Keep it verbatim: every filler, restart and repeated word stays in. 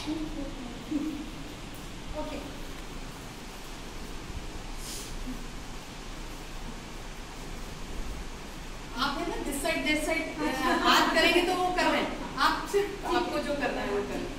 Okay आप है ना दिस साइड दिस साइड हाथ करेंगे तो वो कर रहे हैं, आप सिर्फ आपको जो करना है वो करें।